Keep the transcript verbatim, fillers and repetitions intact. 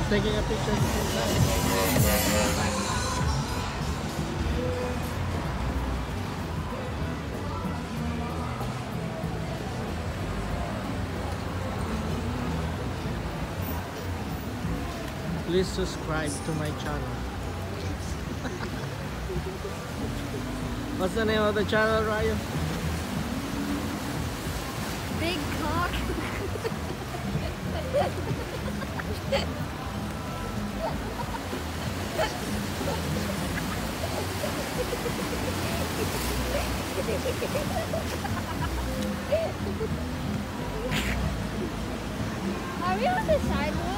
taking a picture at the same time. Please subscribe to my channel. What's the name of the channel, Ryan? Big cock. Are we on the sidewalk?